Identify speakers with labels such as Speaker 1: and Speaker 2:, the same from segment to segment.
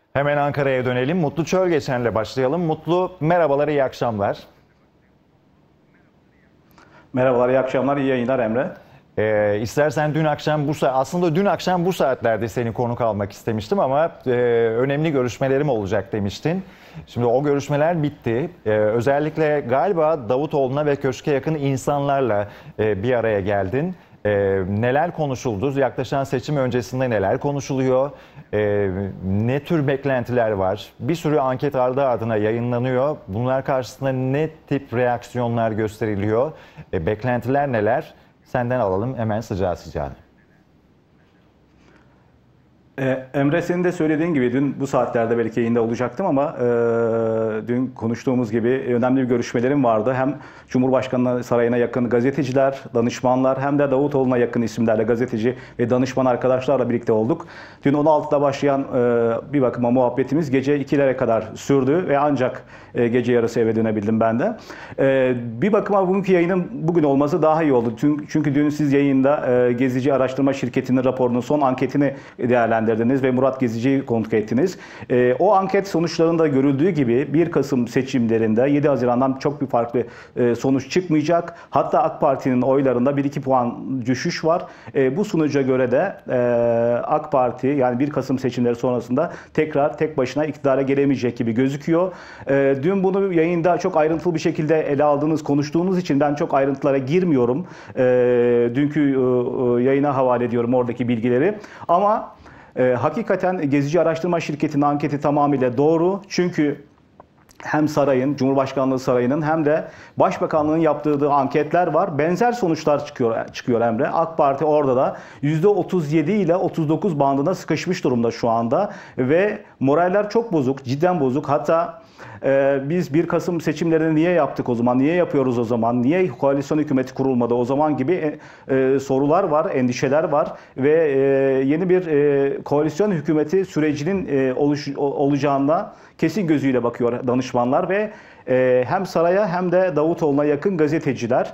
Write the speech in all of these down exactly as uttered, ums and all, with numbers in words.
Speaker 1: Hemen Ankara'ya dönelim. Mutlu Çölgeçen'le başlayalım. Mutlu, merhabalar, iyi akşamlar.
Speaker 2: Merhabalar, iyi akşamlar, iyi yayınlar Emre.
Speaker 1: Ee, istersen dün akşam bu saat, aslında dün akşam bu saatlerde seni konuk almak istemiştim ama e, önemli görüşmelerim olacak demiştin. Şimdi o görüşmeler bitti. Ee, özellikle galiba Davutoğlu'na ve köşke yakın insanlarla e, bir araya geldin. Ee, neler konuşuldu? Yaklaşan seçim öncesinde neler konuşuluyor? Ee, ne tür beklentiler var? Bir sürü anket ardı ardına yayınlanıyor. Bunlar karşısında ne tip reaksiyonlar gösteriliyor? Ee, beklentiler neler? Senden alalım hemen sıcağı sıcağına.
Speaker 2: Ee, Emre senin de söylediğin gibi dün bu saatlerde belki yayında olacaktım ama e, dün konuştuğumuz gibi önemli bir görüşmelerim vardı. Hem Cumhurbaşkanı Sarayı'na yakın gazeteciler, danışmanlar hem de Davutoğlu'na yakın isimlerle gazeteci ve danışman arkadaşlarla birlikte olduk. Dün on altıda başlayan e, bir bakıma muhabbetimiz gece ikilere kadar sürdü ve ancak e, gece yarısı eve dönebildim ben de. E, bir bakıma bugünkü yayının bugün olması daha iyi oldu. Çünkü dün siz yayında e, Gezici Araştırma Şirketi'nin raporunun son anketini değerlendirdiniz ve Murat Gezici'yi konuk ettiniz. E, o anket sonuçlarında görüldüğü gibi bir Kasım seçimlerinde yedi Haziran'dan çok bir farklı e, sonuç çıkmayacak. Hatta AK Parti'nin oylarında bir iki puan düşüş var. E, bu sonuca göre de e, AK Parti yani bir Kasım seçimleri sonrasında tekrar tek başına iktidara gelemeyecek gibi gözüküyor. E, dün bunu yayında çok ayrıntılı bir şekilde ele aldığınız, konuştuğunuz için ben çok ayrıntılara girmiyorum. E, dünkü e, yayına havale ediyorum oradaki bilgileri. Ama E, hakikaten Gezici Araştırma Şirketi'nin anketi tamamıyla doğru. Çünkü hem sarayın, Cumhurbaşkanlığı Sarayı'nın hem de Başbakanlığı'nın yaptığı anketler var. Benzer sonuçlar çıkıyor, çıkıyor Emre. AK Parti orada da yüzde otuz yedi ile otuz dokuz bandına sıkışmış durumda şu anda. Ve moraller çok bozuk, cidden bozuk. Hatta Ee, biz bir Kasım seçimlerini niye yaptık o zaman, niye yapıyoruz o zaman, niye koalisyon hükümeti kurulmadı o zaman gibi e, e, sorular var, endişeler var ve e, yeni bir e, koalisyon hükümeti sürecinin e, oluş, olacağına kesin gözüyle bakıyor danışmanlar ve e, hem saraya hem de Davutoğlu'na yakın gazeteciler.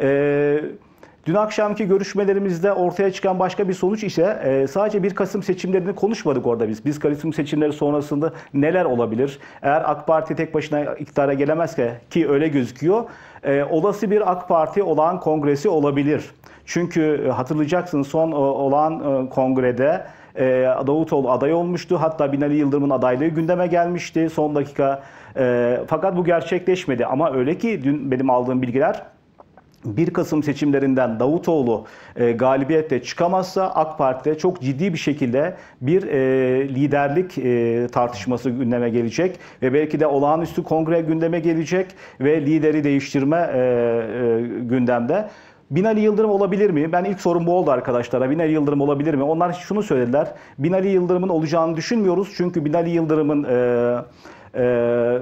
Speaker 2: E, Dün akşamki görüşmelerimizde ortaya çıkan başka bir sonuç ise sadece bir Kasım seçimlerini konuşmadık orada biz. bir Kasım seçimleri sonrasında neler olabilir? Eğer AK Parti tek başına iktidara gelemezse ki öyle gözüküyor, olası bir AK Parti olağan kongresi olabilir. Çünkü hatırlayacaksınız son olağan kongrede Davutoğlu aday olmuştu. Hatta Binali Yıldırım'ın adaylığı gündeme gelmişti son dakika. Fakat bu gerçekleşmedi ama öyle ki dün benim aldığım bilgiler bir Kasım seçimlerinden Davutoğlu e, galibiyetle çıkamazsa AK Parti'de çok ciddi bir şekilde bir e, liderlik e, tartışması gündeme gelecek ve belki de olağanüstü kongre gündeme gelecek ve lideri değiştirme e, e, gündemde. Binali Yıldırım olabilir mi? Ben ilk sorum bu oldu arkadaşlara. Binali Yıldırım olabilir mi? Onlar şunu söylediler. Binali Yıldırım'ın olacağını düşünmüyoruz. Çünkü Binali Yıldırım'ın e, e,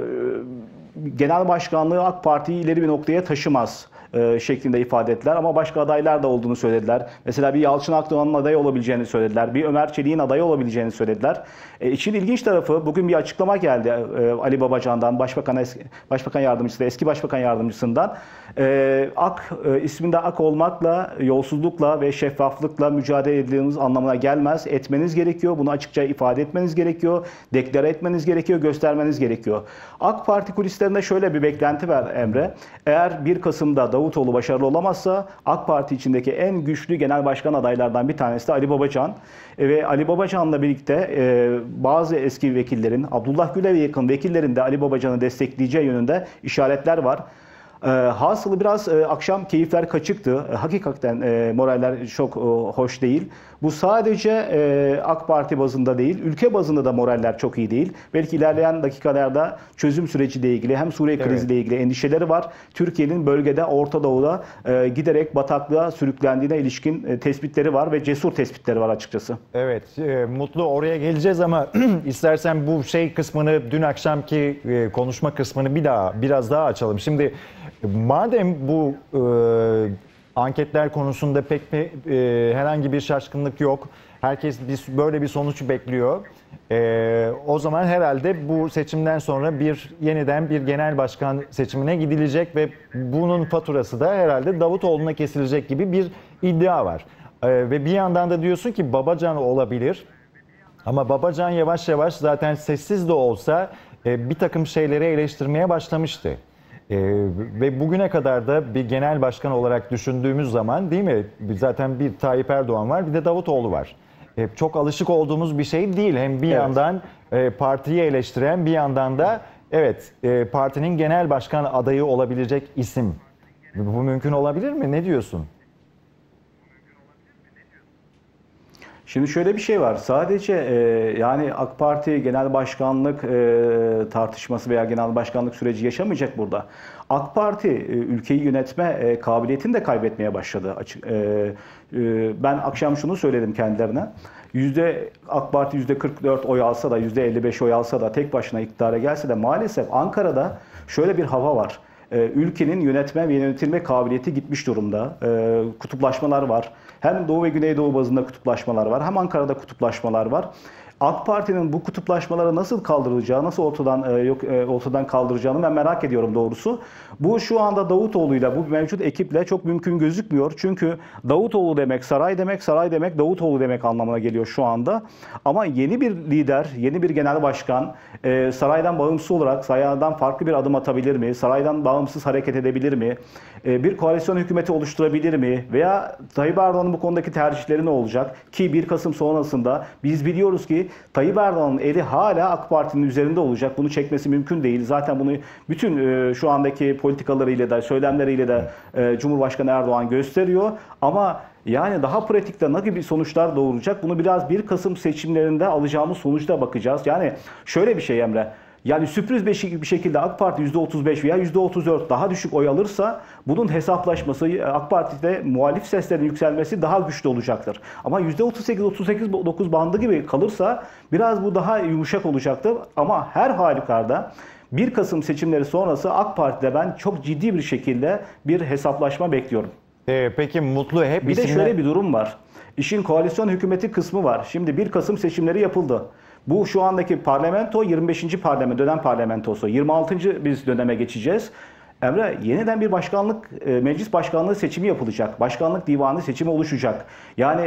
Speaker 2: genel başkanlığı AK Parti'yi ileri bir noktaya taşımaz şeklinde ifade ettiler. Ama başka adaylar da olduğunu söylediler. Mesela bir Yalçın Akdoğan'ın aday olabileceğini söylediler. Bir Ömer Çelik'in aday olabileceğini söylediler. E, işin ilginç tarafı bugün bir açıklama geldi e, Ali Babacan'dan, Başbakan, eski, Başbakan Yardımcısı, eski Başbakan Yardımcısından. E, AK e, isminde AK olmakla, yolsuzlukla ve şeffaflıkla mücadele edildiğiniz anlamına gelmez. Etmeniz gerekiyor. Bunu açıkça ifade etmeniz gerekiyor. Deklare etmeniz gerekiyor. Göstermeniz gerekiyor. AK Parti kulislerinde şöyle bir beklenti var Emre. Eğer bir Kasım'da Davutoğlu başarılı olamazsa AK Parti içindeki en güçlü genel başkan adaylardan bir tanesi de Ali Babacan. E, ve Ali Babacan'la birlikte e, bazı eski vekillerin, Abdullah Gül'e yakın vekillerin de Ali Babacan'ı destekleyeceği yönünde işaretler var. E, hasılı biraz e, akşam keyifler kaçıktı. E, hakikaten e, moraller çok e, hoş değil. Bu sadece e, AK Parti bazında değil, ülke bazında da moraller çok iyi değil. Belki ilerleyen dakikalarda çözüm süreciyle ilgili hem Suriye kriziyle ilgili endişeleri var. Türkiye'nin bölgede, Orta Doğu'da e, giderek bataklığa sürüklendiğine ilişkin e, tespitleri var ve cesur tespitleri var açıkçası.
Speaker 1: Evet, e, Mutlu oraya geleceğiz ama istersen bu şey kısmını, dün akşamki e, konuşma kısmını bir daha biraz daha açalım. Şimdi madem bu e, anketler konusunda pek mi, e, herhangi bir şaşkınlık yok. Herkes bir, böyle bir sonuç bekliyor. E, o zaman herhalde bu seçimden sonra bir yeniden bir genel başkan seçimine gidilecek ve bunun faturası da herhalde Davutoğlu'na kesilecek gibi bir iddia var. E, ve bir yandan da diyorsun ki Babacan olabilir. Ama Babacan yavaş yavaş zaten sessiz de olsa e, bir takım şeyleri eleştirmeye başlamıştı. E, ve bugüne kadar da bir genel başkan olarak düşündüğümüz zaman değil mi? Zaten bir Tayyip Erdoğan var, bir de Davutoğlu var. E, çok alışık olduğumuz bir şey değil. Hem bir
Speaker 2: Evet.
Speaker 1: yandan e, partiyi eleştiren, bir yandan da evet e, partinin genel başkan adayı olabilecek isim. Bu mümkün olabilir mi? Ne diyorsun?
Speaker 2: Şimdi şöyle bir şey var. Sadece e, yani AK Parti genel başkanlık e, tartışması veya genel başkanlık süreci yaşamayacak burada. AK Parti e, ülkeyi yönetme e, kabiliyetini de kaybetmeye başladı. Açık, e, e, ben akşam şunu söyledim kendilerine. Yüzde AK Parti yüzde kırk dört oy alsa da yüzde elli beş oy alsa da tek başına iktidara gelse de maalesef Ankara'da şöyle bir hava var. Ülkenin yönetme ve yönetilme kabiliyeti gitmiş durumda. Kutuplaşmalar var. Hem Doğu ve Güneydoğu bazında kutuplaşmalar var. Hem Ankara'da kutuplaşmalar var. AK Parti'nin bu kutuplaşmaları nasıl kaldırılacağı, nasıl ortadan yok ortadan kaldıracağını ben merak ediyorum doğrusu. Bu şu anda Davutoğlu'yla, bu mevcut ekiple çok mümkün gözükmüyor. Çünkü Davutoğlu demek saray demek, saray demek Davutoğlu demek anlamına geliyor şu anda. Ama yeni bir lider, yeni bir genel başkan saraydan bağımsız olarak saraydan farklı bir adım atabilir mi? Saraydan bağımsız hareket edebilir mi? Bir koalisyon hükümeti oluşturabilir mi? Veya Tayyip Erdoğan'ın bu konudaki tercihleri ne olacak? Ki bir Kasım sonrasında biz biliyoruz ki Tayyip Erdoğan'ın eli hala AK Parti'nin üzerinde olacak. Bunu çekmesi mümkün değil. Zaten bunu bütün e, şu andaki politikalarıyla da söylemleriyle de e, Cumhurbaşkanı Erdoğan gösteriyor. Ama yani daha pratikte ne gibi sonuçlar doğuracak? Bunu biraz bir Kasım seçimlerinde alacağımız sonuçta bakacağız. Yani şöyle bir şey Emre. Yani sürpriz bir şekilde AK Parti yüzde otuz beş veya yüzde otuz dört daha düşük oy alırsa bunun hesaplaşması AK Parti'de muhalif seslerin yükselmesi daha güçlü olacaktır. Ama yüzde otuz sekiz otuz sekiz dokuz bandı gibi kalırsa biraz bu daha yumuşak olacaktır. Ama her halükarda bir Kasım seçimleri sonrası AK Parti'de ben çok ciddi bir şekilde bir hesaplaşma bekliyorum.
Speaker 1: Ee, peki Mutlu hep
Speaker 2: Bir de
Speaker 1: isimler...
Speaker 2: şöyle bir durum var. İşin koalisyon hükümeti kısmı var. Şimdi bir Kasım seçimleri yapıldı. Bu şu andaki parlamento yirmi beşinci parlamento, dönem parlamentosu. yirmi altıncı biz döneme geçeceğiz. Emre, yeniden bir başkanlık, meclis başkanlığı seçimi yapılacak. Başkanlık divanı seçimi oluşacak. Yani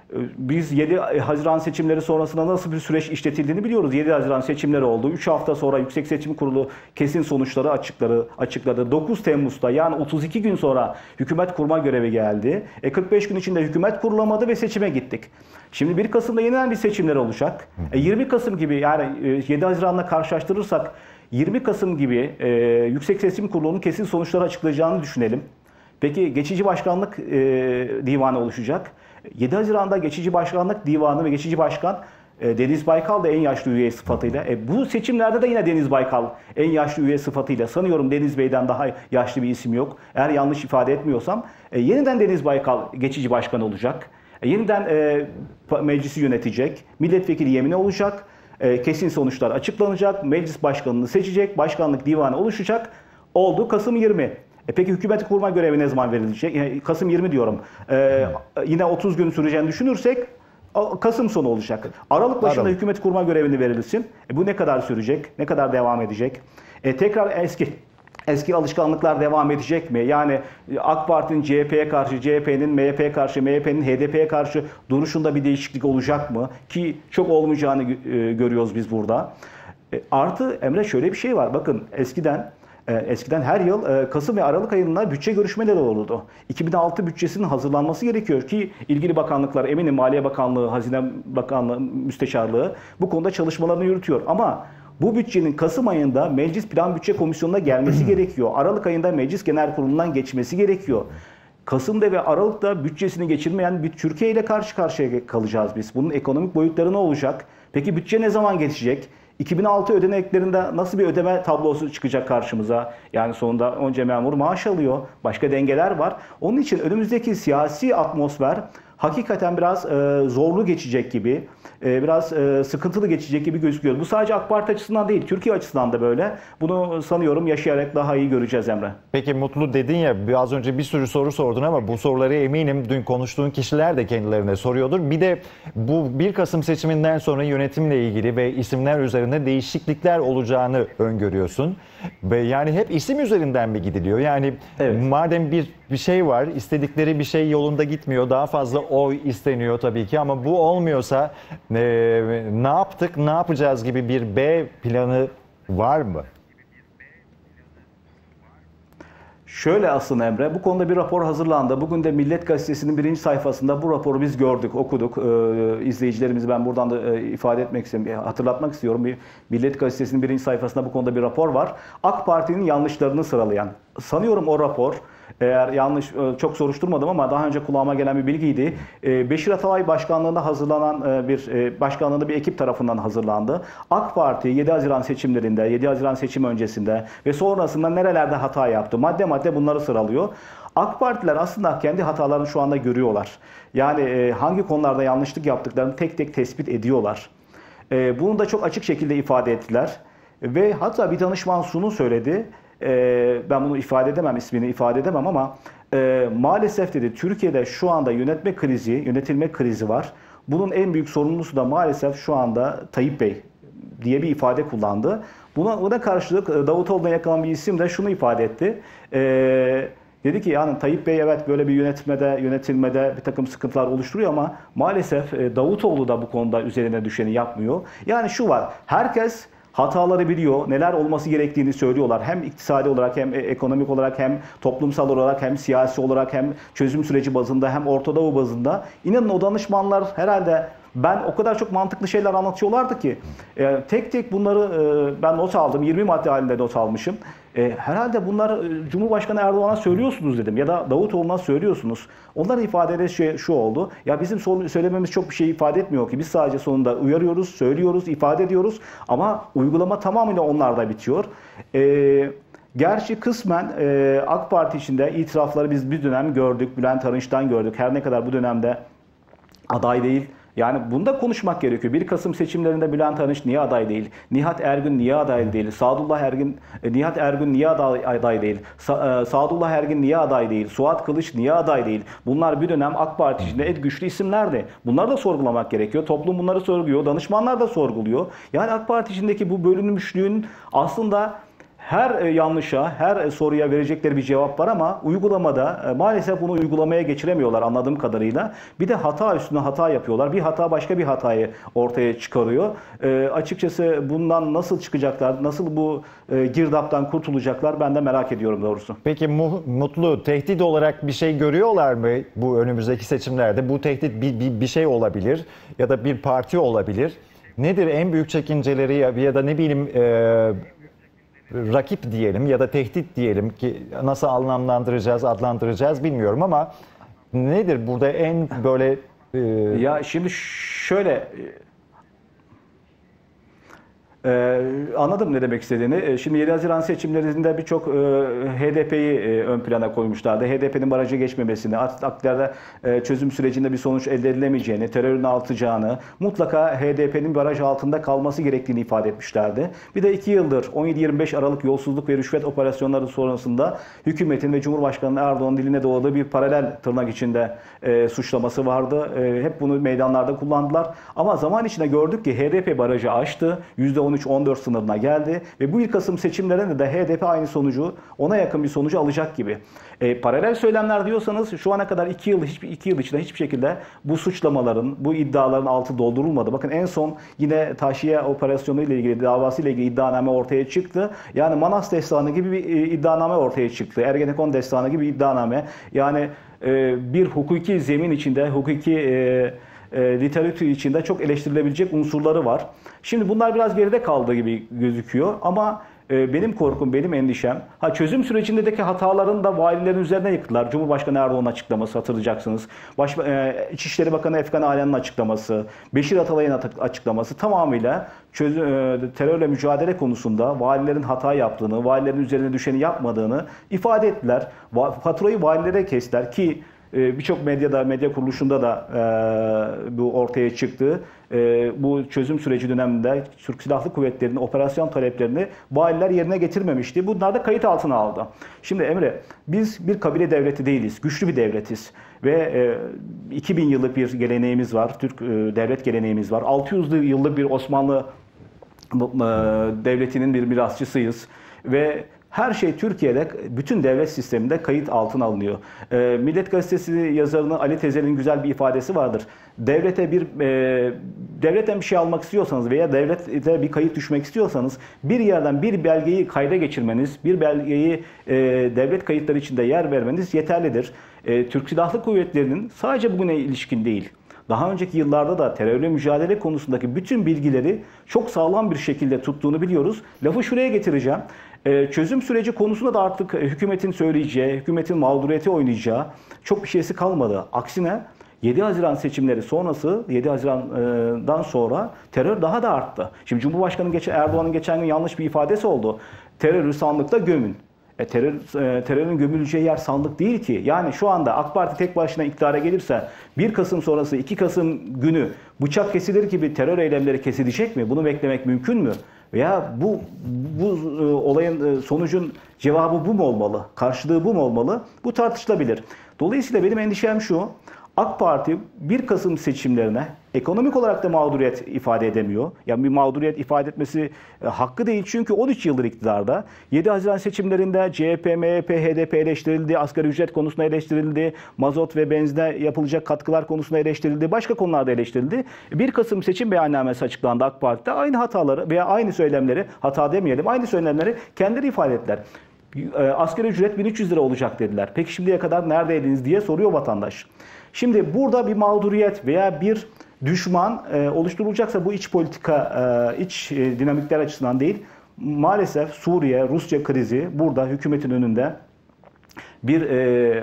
Speaker 2: biz yedi Haziran seçimleri sonrasında nasıl bir süreç işletildiğini biliyoruz. yedi Haziran seçimleri oldu. üç hafta sonra Yüksek Seçim Kurulu kesin sonuçları açıkladı. açıkladı. dokuz Temmuz'da yani otuz iki gün sonra hükümet kurma görevi geldi. E kırk beş gün içinde hükümet kurulamadı ve seçime gittik. Şimdi bir Kasım'da yeniden bir seçimler olacak. E yirmi Kasım gibi yani yedi Haziran'la karşılaştırırsak yirmi Kasım gibi e, Yüksek Seçim Kurulu'nun kesin sonuçları açıklayacağını düşünelim. Peki geçici başkanlık e, divanı oluşacak. yedi Haziran'da geçici başkanlık divanı ve geçici başkan e, Deniz Baykal da en yaşlı üye sıfatıyla. E, bu seçimlerde de yine Deniz Baykal en yaşlı üye sıfatıyla. Sanıyorum Deniz Bey'den daha yaşlı bir isim yok. Eğer yanlış ifade etmiyorsam. E, yeniden Deniz Baykal geçici başkan olacak. E, yeniden e, meclisi yönetecek. Milletvekili yemini olacak. E, kesin sonuçlar açıklanacak. Meclis başkanını seçecek. Başkanlık divanı oluşacak. Oldu Kasım yirmi. E peki hükümeti kurma görevi ne zaman verilecek? Yani Kasım yirmi diyorum. Ee, yine otuz gün süreceğini düşünürsek Kasım sonu olacak. Aralık başında
Speaker 1: Aralık.
Speaker 2: hükümet kurma görevini verilsin. E bu ne kadar sürecek? Ne kadar devam edecek? E tekrar eski eski alışkanlıklar devam edecek mi? Yani AK Parti'nin C H P'ye karşı, C H P'nin M H P'ye karşı, M H P'nin H D P'ye karşı duruşunda bir değişiklik olacak mı? Ki çok olmayacağını e, görüyoruz biz burada. E, artı Emre şöyle bir şey var. Bakın eskiden Eskiden her yıl Kasım ve Aralık ayında bütçe görüşmeleri olurdu. iki bin altı bütçesinin hazırlanması gerekiyor ki ilgili bakanlıklar, eminim Maliye Bakanlığı, Hazine Bakanlığı, Müsteşarlığı bu konuda çalışmalarını yürütüyor. Ama bu bütçenin Kasım ayında Meclis Plan Bütçe Komisyonu'na gelmesi gerekiyor. Aralık ayında Meclis Genel Kurulu'ndan geçmesi gerekiyor. Kasım'da ve Aralık'ta bütçesini geçirmeyen bir Türkiye ile karşı karşıya kalacağız biz. Bunun ekonomik boyutları ne olacak? Peki bütçe ne zaman geçecek? iki bin altı ödeneklerinde nasıl bir ödeme tablosu çıkacak karşımıza? Yani sonunda onca memur maaş alıyor. Başka dengeler var. Onun için önümüzdeki siyasi atmosfer hakikaten biraz e, zorlu geçecek gibi, e, biraz e, sıkıntılı geçecek gibi gözüküyor. Bu sadece AK Parti açısından değil, Türkiye açısından da böyle. Bunu sanıyorum yaşayarak daha iyi göreceğiz Emre.
Speaker 1: Peki Mutlu dedin ya, az önce bir sürü soru sordun ama bu soruları eminim dün konuştuğun kişiler de kendilerine soruyordur. Bir de bu bir Kasım seçiminden sonra yönetimle ilgili ve isimler üzerinde değişiklikler olacağını öngörüyorsun. Ve yani hep isim üzerinden mi gidiliyor? Yani
Speaker 2: evet.
Speaker 1: Madem bir bir şey var, istedikleri bir şey yolunda gitmiyor, daha fazla o isteniyor tabii ki ama bu olmuyorsa e, ne yaptık, ne yapacağız gibi bir B planı var mı?
Speaker 2: Şöyle aslında Emre, bu konuda bir rapor hazırlandı. Bugün de Milliyet Gazetesi'nin birinci sayfasında bu raporu biz gördük, okuduk. Ee, izleyicilerimizi ben buradan da e, ifade etmek istiyorum, hatırlatmak istiyorum. Bir Milliyet Gazetesi'nin birinci sayfasında bu konuda bir rapor var. AK Parti'nin yanlışlarını sıralayan. Sanıyorum o rapor, eğer yanlış, çok soruşturmadım ama daha önce kulağıma gelen bir bilgiydi. Beşir Atalay başkanlığında hazırlanan bir başkanlığında bir ekip tarafından hazırlandı. AK Parti yedi Haziran seçimlerinde, yedi Haziran seçim öncesinde ve sonrasında nerelerde hata yaptı? Madde madde bunları sıralıyor. AK Partiler aslında kendi hatalarını şu anda görüyorlar. Yani hangi konularda yanlışlık yaptıklarını tek tek tespit ediyorlar. Bunu da çok açık şekilde ifade ettiler. Ve hatta bir danışman şunu söyledi. Ben bunu ifade edemem, ismini ifade edemem ama e, maalesef dedi Türkiye'de şu anda yönetme krizi, yönetilme krizi var. Bunun en büyük sorumlusu da maalesef şu anda Tayyip Bey diye bir ifade kullandı. Buna, buna karşılık Davutoğlu'na yakın bir isim de şunu ifade etti. E, dedi ki yani Tayyip Bey evet böyle bir yönetmede, yönetilmede bir takım sıkıntılar oluşturuyor ama maalesef Davutoğlu da bu konuda üzerine düşeni yapmıyor. Yani şu var, herkes hataları biliyor, neler olması gerektiğini söylüyorlar. Hem iktisadi olarak hem ekonomik olarak hem toplumsal olarak hem siyasi olarak hem çözüm süreci bazında hem Orta Doğu bazında. İnanın o danışmanlar herhalde ben o kadar çok mantıklı şeyler anlatıyorlardı ki e, tek tek bunları e, ben not aldım. yirmi madde halinde not almışım. E, herhalde bunları e, Cumhurbaşkanı Erdoğan'a söylüyorsunuz dedim ya da Davutoğlu'na söylüyorsunuz. Onların ifadeleri şu, şu oldu. Ya bizim söylememiz çok bir şey ifade etmiyor ki. Biz sadece sonunda uyarıyoruz, söylüyoruz, ifade ediyoruz ama uygulama tamamıyla onlarda bitiyor. E, Gerçi kısmen e, AK Parti içinde itirafları biz bir dönem gördük. Bülent Arınç'tan gördük. Her ne kadar bu dönemde aday değil. Yani bunda konuşmak gerekiyor. bir Kasım seçimlerinde Bülent Arınç niye aday değil? Nihat Ergün niye aday değil? Sadullah Ergin, Nihat Ergün niye aday, aday değil? Sa, Sadullah Ergin niye aday değil? Suat Kılıç niye aday değil? Bunlar bir dönem AK Parti içinde en güçlü isimlerdi. Bunları da sorgulamak gerekiyor. Toplum bunları sorguluyor. Danışmanlar da sorguluyor. Yani AK Parti içindeki bu bölünmüşlüğün aslında her yanlışa, her soruya verecekleri bir cevap var ama uygulamada maalesef bunu uygulamaya geçiremiyorlar anladığım kadarıyla. Bir de hata üstüne hata yapıyorlar. Bir hata başka bir hatayı ortaya çıkarıyor. E, açıkçası bundan nasıl çıkacaklar, nasıl bu e, girdaptan kurtulacaklar ben de merak ediyorum doğrusu.
Speaker 1: Peki Mutlu, tehdit olarak bir şey görüyorlar mı bu önümüzdeki seçimlerde? Bu tehdit bir, bir, bir şey olabilir ya da bir parti olabilir. Nedir en büyük çekinceleri ya, ya da ne bileyim... E, rakip diyelim ya da tehdit diyelim ki nasıl anlamlandıracağız, adlandıracağız bilmiyorum ama nedir burada en böyle... E...
Speaker 2: Ya şimdi şöyle... Ee, anladım ne demek istediğini. Şimdi yedi Haziran seçimlerinde birçok e, H D P'yi e, ön plana koymuşlardı. H D P'nin barajı geçmemesini, aktarda e, çözüm sürecinde bir sonuç elde edilemeyeceğini, terörün artacağını, mutlaka H D P'nin baraj altında kalması gerektiğini ifade etmişlerdi. Bir de iki yıldır on yedi yirmi beş Aralık yolsuzluk ve rüşvet operasyonları sonrasında hükümetin ve Cumhurbaşkanı Erdoğan'ın diline doladığı bir paralel tırnak içinde e, suçlaması vardı. E, hep bunu meydanlarda kullandılar. Ama zaman içinde gördük ki H D P barajı aştı. yüzde on üç on dört sınırına geldi ve bu bir Kasım seçimlerinde de H D P aynı sonucu, ona yakın bir sonucu alacak gibi. E, paralel söylemler diyorsanız şu ana kadar iki yıl hiçbir iki yıl içinde hiçbir şekilde bu suçlamaların, bu iddiaların altı doldurulmadı. Bakın en son yine Taşiye operasyonu ile ilgili, davası ile ilgili iddianame ortaya çıktı. Yani Manas destanı gibi bir iddianame ortaya çıktı. Ergenekon destanı gibi bir iddianame. Yani e, bir hukuki zemin içinde, hukuki e, E, literatür içinde çok eleştirilebilecek unsurları var. Şimdi bunlar biraz geride kaldığı gibi gözüküyor ama e, benim korkum, benim endişem, ha çözüm sürecindeki hataların da valilerin üzerine yıktılar. Cumhurbaşkanı Erdoğan'ın açıklaması hatırlayacaksınız. Baş, e, İçişleri Bakanı Efkan Alan'ın açıklaması, Beşir Atalay'ın açıklaması tamamıyla çözüm, e, terörle mücadele konusunda valilerin hata yaptığını, valilerin üzerine düşeni yapmadığını ifade ettiler. Va, faturayı valilere kestiler ki birçok medyada, medya kuruluşunda da e, bu ortaya çıktı. E, bu çözüm süreci döneminde Türk Silahlı Kuvvetleri'nin operasyon taleplerini valiler yerine getirmemişti. Bunlar da kayıt altına aldı. Şimdi Emre, biz bir kabile devleti değiliz. Güçlü bir devletiz. Ve e, iki bin yıllık bir geleneğimiz var. Türk e, devlet geleneğimiz var. altı yüz yıllık bir Osmanlı e, devletinin bir mirasçısıyız. Ve Her şey Türkiye'de, bütün devlet sisteminde kayıt altına alınıyor. E, Millet Gazetesi yazarının Ali Tezel'in güzel bir ifadesi vardır. Devlete bir e, devletten bir şey almak istiyorsanız veya devlete bir kayıt düşmek istiyorsanız bir yerden bir belgeyi kayda geçirmeniz, bir belgeyi e, devlet kayıtları içinde yer vermeniz yeterlidir. E, Türk Silahlı Kuvvetleri'nin sadece bugüne ilişkin değil, daha önceki yıllarda da terörle mücadele konusundaki bütün bilgileri çok sağlam bir şekilde tuttuğunu biliyoruz. Lafı şuraya getireceğim. Ee, çözüm süreci konusunda da artık hükümetin söyleyeceği, hükümetin mağduriyeti oynayacağı çok bir şeysi kalmadı. Aksine yedi Haziran seçimleri sonrası, yedi Haziran'dan sonra terör daha da arttı. Şimdi Cumhurbaşkanı geçen, Erdoğan'ın geçen gün yanlış bir ifadesi oldu. Terörü sandıkta gömün. E, terör, e, terörün gömüleceği yer sandık değil ki. Yani şu anda AK Parti tek başına iktidara gelirse bir Kasım sonrası iki Kasım günü bıçak kesilir gibi terör eylemleri kesilecek mi? Bunu beklemek mümkün mü? Veya bu bu e, olayın e, sonucun cevabı bu mu olmalı? Karşılığı bu mu olmalı? Bu tartışılabilir. Dolayısıyla benim endişem şu. AK Parti bir Kasım seçimlerine ekonomik olarak da mağduriyet ifade edemiyor. Yani bir mağduriyet ifade etmesi e, hakkı değil çünkü on üç yıldır iktidarda. yedi Haziran seçimlerinde C H P, M H P, H D P eleştirildi, asgari ücret konusunda eleştirildi, mazot ve benzine yapılacak katkılar konusunda eleştirildi, başka konularda eleştirildi. bir Kasım seçim beyannamesi açıklandı AK Parti'de. Aynı hataları veya aynı söylemleri, hata demeyelim, aynı söylemleri kendileri ifade ettiler. Asgari ücret bin üç yüz lira olacak dediler. Peki şimdiye kadar neredeydiniz diye soruyor vatandaş. Şimdi burada bir mağduriyet veya bir düşman e, oluşturulacaksa bu iç politika, e, iç e, dinamikler açısından değil. Maalesef Suriye, Rusya krizi burada hükümetin önünde bir e,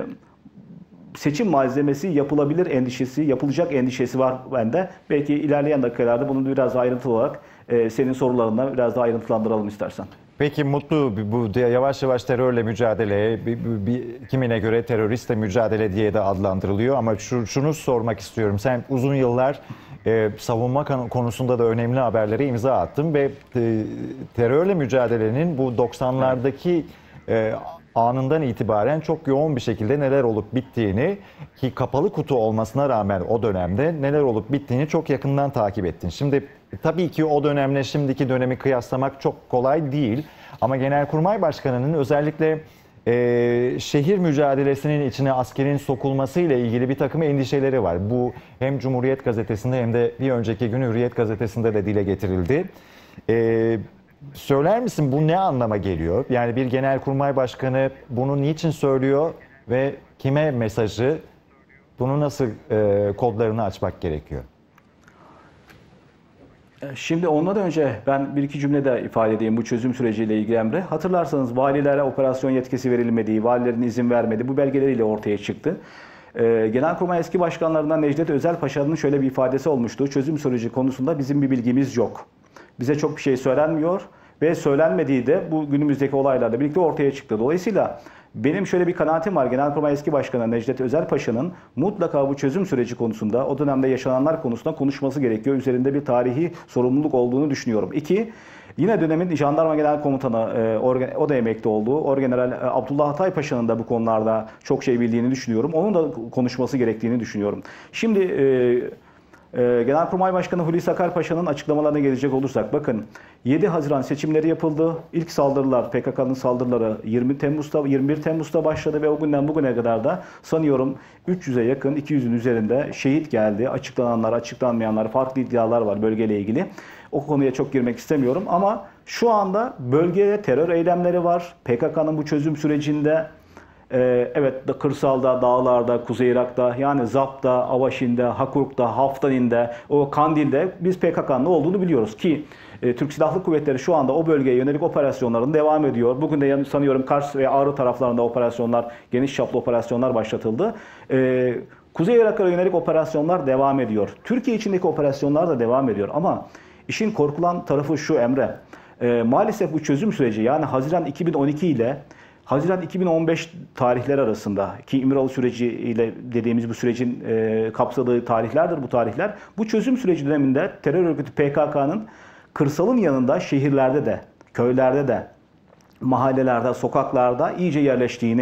Speaker 2: seçim malzemesi yapılabilir endişesi, yapılacak endişesi var bende. Belki ilerleyen dakikalarda bunu biraz daha ayrıntılı olarak e, senin sorularına biraz daha ayrıntılandıralım istersen.
Speaker 1: Peki Mutlu, bu yavaş yavaş terörle mücadele, bir, bir, kimine göre teröristle mücadele diye de adlandırılıyor. Ama şu, şunu sormak istiyorum. Sen uzun yıllar e, savunma konusunda da önemli haberlere imza attın ve e, terörle mücadelenin bu doksanlardaki e, anından itibaren çok yoğun bir şekilde neler olup bittiğini, ki kapalı kutu olmasına rağmen o dönemde neler olup bittiğini çok yakından takip ettin. Şimdi tabii ki o dönemle şimdiki dönemi kıyaslamak çok kolay değil. Ama Genelkurmay Başkanı'nın özellikle e, şehir mücadelesinin içine askerin sokulması ile ilgili bir takım endişeleri var. Bu hem Cumhuriyet Gazetesi'nde hem de bir önceki gün Hürriyet Gazetesi'nde de dile getirildi. E, söyler misin bu ne anlama geliyor? Yani bir Genelkurmay Başkanı bunu niçin söylüyor ve kime mesajı, bunu nasıl e, kodlarını açmak gerekiyor?
Speaker 2: Şimdi ondan önce ben bir iki cümlede ifade edeyim bu çözüm süreciyle ilgili Emre. Hatırlarsanız valilere operasyon yetkisi verilmediği, valilerin izin vermediği bu belgeleriyle ortaya çıktı. Ee, Genelkurmay eski başkanlarından Necdet Özelpaşa'nın şöyle bir ifadesi olmuştu. Çözüm süreci konusunda bizim bir bilgimiz yok. Bize çok bir şey söylenmiyor ve söylenmediği de bu günümüzdeki olaylarla birlikte ortaya çıktı. Dolayısıyla benim şöyle bir kanaatim var. Genelkurmay eski başkanı Necdet Özelpaşa'nın mutlaka bu çözüm süreci konusunda, o dönemde yaşananlar konusunda konuşması gerekiyor. Üzerinde bir tarihi sorumluluk olduğunu düşünüyorum. İki, yine dönemin Jandarma Genel Komutanı, o da emekli olduğu Orgeneral Abdullah Hatay Paşa'nın da bu konularda çok şey bildiğini düşünüyorum. Onun da konuşması gerektiğini düşünüyorum. Şimdi Genelkurmay Başkanı Hulusi Akar Paşa'nın açıklamalarına gelecek olursak, bakın yedi Haziran seçimleri yapıldı. İlk saldırılar, P K K'nın saldırıları yirmi Temmuz'da, yirmi bir Temmuz'da başladı ve o günden bugüne kadar da sanıyorum üç yüze yakın, iki yüzün üzerinde şehit geldi. Açıklananlar, açıklanmayanlar, farklı iddialar var bölgeyle ilgili. O konuya çok girmek istemiyorum ama şu anda bölgede terör eylemleri var. P K K'nın bu çözüm sürecinde Ee, evet, kırsalda, dağlarda, Kuzey Irak'ta, yani Zap'ta, Avaşin'de, Hakurk'ta, Haftanin'de, o Kandil'de biz P K K'nın ne olduğunu biliyoruz ki e, Türk Silahlı Kuvvetleri şu anda o bölgeye yönelik operasyonların devam ediyor. Bugün de sanıyorum Kars ve Ağrı taraflarında operasyonlar, geniş çaplı operasyonlar başlatıldı. E, Kuzey Irak'a yönelik operasyonlar devam ediyor. Türkiye içindeki operasyonlar da devam ediyor ama işin korkulan tarafı şu Emre. E, maalesef bu çözüm süreci, yani Haziran iki bin on iki ile Haziran iki bin on beş tarihler arasında, ki İmralı süreci ile dediğimiz bu sürecin e, kapsadığı tarihlerdir bu tarihler. Bu çözüm süreci döneminde terör örgütü P K K'nın kırsalın yanında şehirlerde de, köylerde de, mahallelerde, sokaklarda iyice yerleştiğini,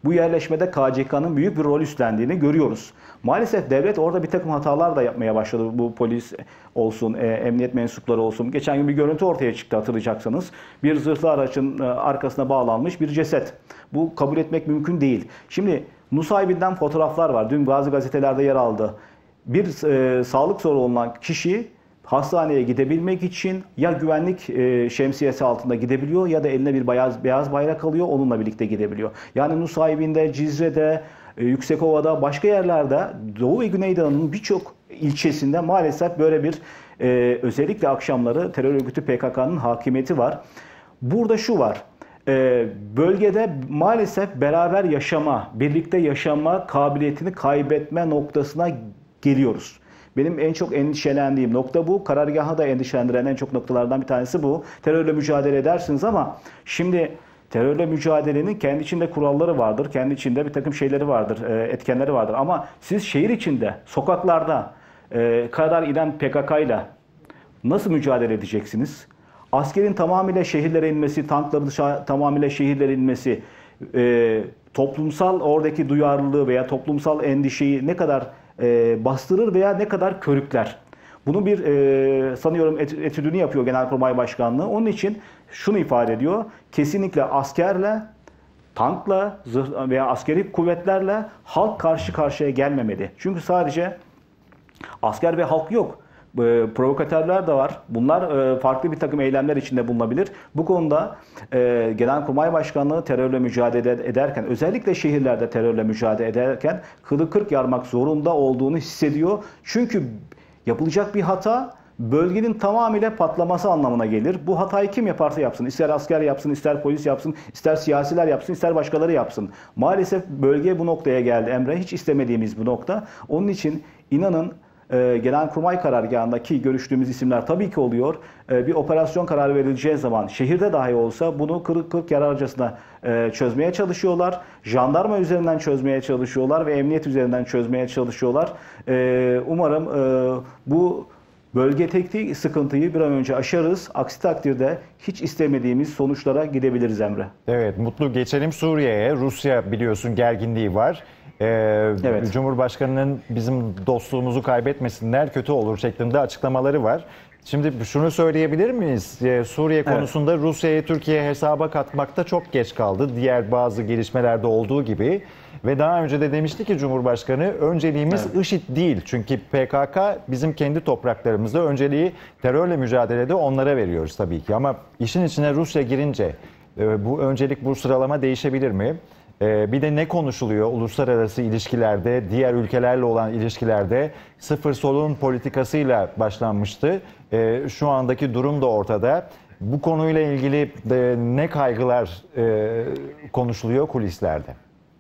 Speaker 2: Bu yerleşmede K C K'nın büyük bir rol üstlendiğini görüyoruz. Maalesef devlet orada bir takım hatalar da yapmaya başladı. Bu polis olsun, e, emniyet mensupları olsun. Geçen gün bir görüntü ortaya çıktı hatırlayacaksınız. Bir zırhlı aracın e, arkasına bağlanmış bir ceset. Bu kabul etmek mümkün değil. Şimdi Nusaybin'den fotoğraflar var. Dün bazı gazetelerde yer aldı. Bir e, sağlık sorunu olan kişi hastaneye gidebilmek için ya güvenlik e, şemsiyesi altında gidebiliyor ya da eline bir beyaz, beyaz bayrak alıyor, onunla birlikte gidebiliyor. Yani Nusaybin'de, Cizre'de, e, Yüksekova'da, başka yerlerde Doğu ve Güneydoğu'nun birçok ilçesinde maalesef böyle bir e, özellikle akşamları terör örgütü P K K'nın hakimiyeti var. Burada şu var. E, bölgede maalesef beraber yaşama, birlikte yaşama kabiliyetini kaybetme noktasına geliyoruz. Benim en çok endişelendiğim nokta bu. Karargahı da endişelendiren en çok noktalardan bir tanesi bu. Terörle mücadele edersiniz ama şimdi terörle mücadelenin kendi içinde kuralları vardır. Kendi içinde bir takım şeyleri vardır, etkenleri vardır. Ama siz şehir içinde, sokaklarda kadar inen P K K ile nasıl mücadele edeceksiniz? Askerin tamamıyla şehirlere inmesi, tankların tamamıyla şehirlere inmesi, toplumsal oradaki duyarlılığı veya toplumsal endişeyi ne kadar E, bastırır veya ne kadar körükler. Bunu bir e, sanıyorum et, etüdünü yapıyor Genelkurmay Başkanlığı. Onun için şunu ifade ediyor. Kesinlikle askerle, tankla zırh veya askeri kuvvetlerle halk karşı karşıya gelmemeli. Çünkü sadece asker ve halk yok. E, provokatörler de var. Bunlar e, farklı bir takım eylemler içinde bulunabilir. Bu konuda e, Genelkurmay Başkanlığı terörle mücadele ederken, özellikle şehirlerde terörle mücadele ederken kılı kırk yarmak zorunda olduğunu hissediyor. Çünkü yapılacak bir hata bölgenin tamamıyla patlaması anlamına gelir. Bu hatayı kim yaparsa yapsın, ister asker yapsın, ister polis yapsın, ister siyasiler yapsın, ister başkaları yapsın. Maalesef bölge bu noktaya geldi Emre. Hiç istemediğimiz bu nokta. Onun için inanın e, Genelkurmay karargahındaki görüştüğümüz isimler tabii ki oluyor. E, bir operasyon kararı verileceği zaman şehirde dahi olsa bunu kırk kırk yararcasına e, çözmeye çalışıyorlar. Jandarma üzerinden çözmeye çalışıyorlar ve emniyet üzerinden çözmeye çalışıyorlar. E, umarım e, bu bölgedeki sıkıntıyı bir an önce aşarız. Aksi takdirde hiç istemediğimiz sonuçlara gidebiliriz Emre.
Speaker 1: Evet, Mutlu, geçelim Suriye'ye. Rusya biliyorsun gerginliği var. Ee,
Speaker 2: evet.
Speaker 1: Cumhurbaşkanının bizim dostluğumuzu kaybetmesinler, kötü olur şeklinde açıklamaları var. Şimdi şunu söyleyebilir miyiz? Ee, Suriye konusunda evet. Rusya'yı Türkiye hesaba katmakta çok geç kaldı. Diğer bazı gelişmelerde olduğu gibi. Ve daha önce de demişti ki Cumhurbaşkanı, önceliğimiz evet. IŞİD değil. Çünkü P K K bizim kendi topraklarımızda, önceliği terörle mücadelede onlara veriyoruz tabii ki. Ama işin içine Rusya girince bu öncelik, bu sıralama değişebilir mi? Bir de ne konuşuluyor uluslararası ilişkilerde, diğer ülkelerle olan ilişkilerde? Sıfır sorun politikasıyla başlanmıştı. Şu andaki durum da ortada. Bu konuyla ilgili ne kaygılar konuşuluyor kulislerde?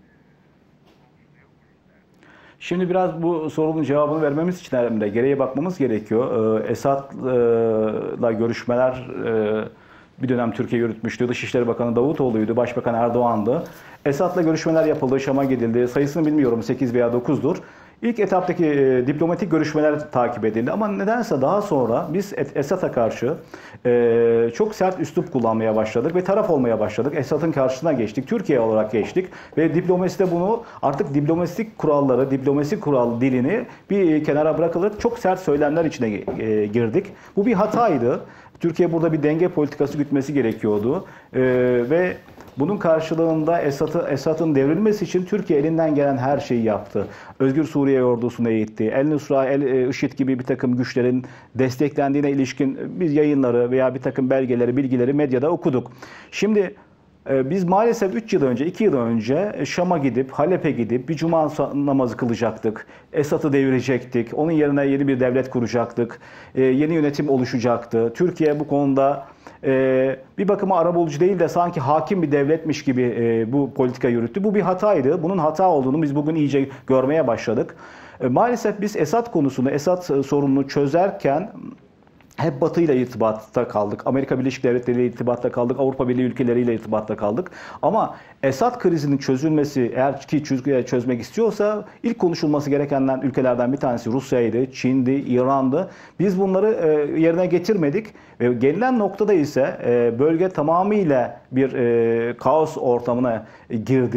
Speaker 2: Şimdi biraz bu sorunun cevabını vermemiz için de geriye bakmamız gerekiyor. Esad'la görüşmeler bir dönem Türkiye yürütmüştü. Dışişleri Bakanı Davutoğlu'ydu, Başbakan Erdoğan'dı. Esad'la görüşmeler yapıldı, Şam'a gidildi. Sayısını bilmiyorum, sekiz veya dokuzdur. İlk etaptaki e, diplomatik görüşmeler takip edildi. Ama nedense daha sonra biz Esad'a karşı e, çok sert üslup kullanmaya başladık ve taraf olmaya başladık. Esad'ın karşısına geçtik, Türkiye olarak geçtik ve diplomaside bunu artık diplomatik kuralları, diplomatik kural dilini bir kenara bırakılıp çok sert söylemler içine e, girdik. Bu bir hataydı. Türkiye burada bir denge politikası gütmesi gerekiyordu ee, ve bunun karşılığında Esad'ı, Esad'ın devrilmesi için Türkiye elinden gelen her şeyi yaptı. Özgür Suriye ordusunu eğitti. El-Nusra, El-IŞİD gibi bir takım güçlerin desteklendiğine ilişkin biz yayınları veya bir takım belgeleri, bilgileri medyada okuduk. Şimdi biz maalesef üç yıl önce, iki yıl önce Şam'a gidip, Halep'e gidip bir cuma namazı kılacaktık. Esad'ı devirecektik. Onun yerine yeni bir devlet kuracaktık. Yeni yönetim oluşacaktı. Türkiye bu konuda bir bakıma arabulucu değil de sanki hakim bir devletmiş gibi bu politika yürüttü. Bu bir hataydı. Bunun hata olduğunu biz bugün iyice görmeye başladık. Maalesef biz Esad konusunu, Esad sorununu çözerken hep Batı ile irtibatta kaldık. Amerika Birleşik Devletleri ile irtibatta kaldık. Avrupa Birliği ülkeleriyle irtibatta kaldık. Ama Esad krizinin çözülmesi, eğer ki çözmek istiyorsa ilk konuşulması gerekenden ülkelerden bir tanesi Rusya'ydı, Çin'di, İran'dı. Biz bunları yerine getirmedik. Ve gelinen noktada ise bölge tamamıyla bir kaos ortamına girdi.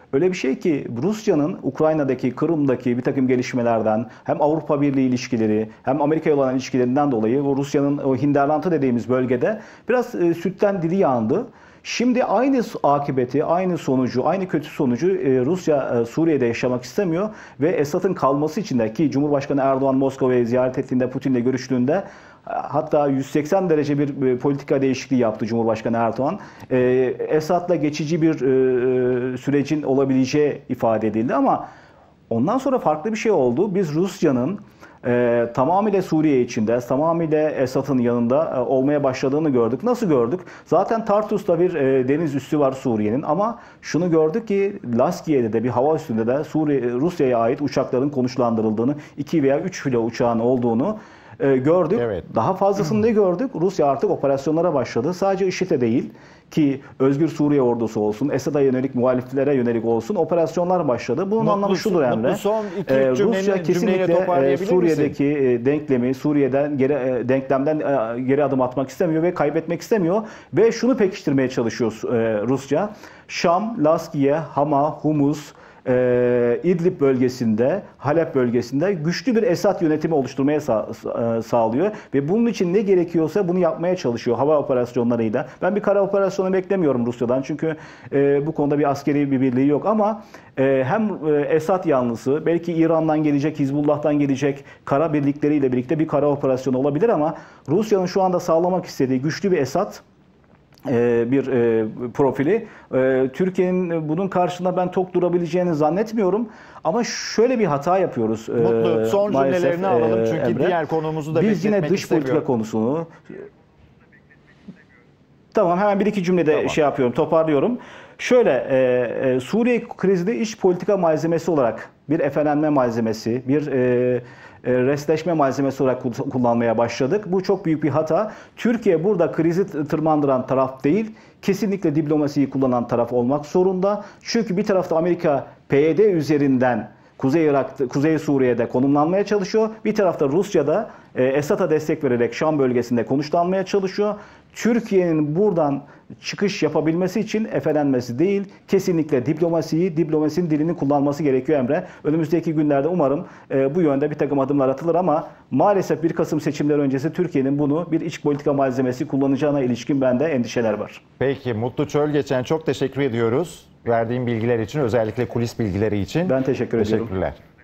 Speaker 2: öyle bir şey ki Rusya'nın Ukrayna'daki, Kırım'daki bir takım gelişmelerden hem Avrupa Birliği ilişkileri hem Amerika ile olan ilişkilerinden dolayı o Rusya'nın o Hinterland'ı dediğimiz bölgede biraz e, sütten dili yandı. Şimdi aynı akıbeti, aynı sonucu, aynı kötü sonucu e, Rusya e, Suriye'de yaşamak istemiyor ve Esad'ın kalması için de, ki Cumhurbaşkanı Erdoğan Moskova'yı ziyaret ettiğinde, Putin'le görüştüğünde hatta yüz seksen derece bir politika değişikliği yaptı Cumhurbaşkanı Erdoğan. Ee, Esad'la geçici bir e, sürecin olabileceği ifade edildi ama ondan sonra farklı bir şey oldu. Biz Rusya'nın e, tamamıyla Suriye içinde, tamamıyla Esad'ın yanında e, olmaya başladığını gördük. Nasıl gördük? Zaten Tartus'ta bir e, deniz üssü var Suriye'nin ama şunu gördük ki Laskiye'de de bir hava üssünde de Suriye, Rusya'ya ait uçakların konuşlandırıldığını, iki veya üç filo uçağın olduğunu E, gördük. Evet. Daha fazlasını ne gördük? Rusya artık operasyonlara başladı. Sadece IŞİD'e değil ki Özgür Suriye Ordusu olsun, Esad'a yönelik muhaliflere yönelik olsun operasyonlar başladı. Bunun mutlu, anlamı şudur Emre.
Speaker 1: Son iki ee, Rusya
Speaker 2: kesinlikle Suriye'deki misin? denklemi, Suriye'den geri, denklemden geri adım atmak istemiyor ve kaybetmek istemiyor. Ve şunu pekiştirmeye çalışıyor Rusya. Şam, Laskiye, Hama, Humus, Ee, İdlib bölgesinde, Halep bölgesinde güçlü bir Esad yönetimi oluşturmaya sağ, sağlıyor ve bunun için ne gerekiyorsa bunu yapmaya çalışıyor hava operasyonlarıyla. Ben bir kara operasyonu beklemiyorum Rusya'dan çünkü e, bu konuda bir askeri bir birliği yok ama e, hem Esad yanlısı, belki İran'dan gelecek, Hizbullah'tan gelecek kara birlikleriyle birlikte bir kara operasyonu olabilir ama Rusya'nın şu anda sağlamak istediği güçlü bir Esad bir e, profili. E, Türkiye'nin bunun karşısında ben tok durabileceğini zannetmiyorum. Ama şöyle bir hata yapıyoruz.
Speaker 1: Mutlu, son cümlelerini alalım çünkü Emre, diğer konumuzu da
Speaker 2: biz yine dış politika konusunu... Tamam, hemen bir iki cümlede tamam. şey yapıyorum, toparlıyorum. Şöyle, e, e, Suriye krizinde iç politika malzemesi olarak bir efelenme malzemesi, bir e, restleşme malzemesi olarak kullanmaya başladık. Bu çok büyük bir hata. Türkiye burada krizi tırmandıran taraf değil, kesinlikle diplomasiyi kullanan taraf olmak zorunda. Çünkü bir tarafta Amerika P Y D üzerinden Kuzey Irak'ta, Kuzey Suriye'de konumlanmaya çalışıyor. Bir tarafta Rusya'da e, Esad'a destek vererek Şam bölgesinde konuşlanmaya çalışıyor. Türkiye'nin buradan çıkış yapabilmesi için efelenmesi değil, kesinlikle diplomasiyi, diplomasinin dilini kullanması gerekiyor Emre. Önümüzdeki günlerde umarım e, bu yönde bir takım adımlar atılır ama maalesef bir Kasım seçimleri öncesi Türkiye'nin bunu bir iç politika malzemesi kullanacağına ilişkin bende endişeler var.
Speaker 1: Peki, Mutlu Çölgeçen, çok teşekkür ediyoruz. Verdiğim bilgiler için, özellikle kulis bilgileri için.
Speaker 2: Ben teşekkür ediyorum.
Speaker 1: Teşekkürler.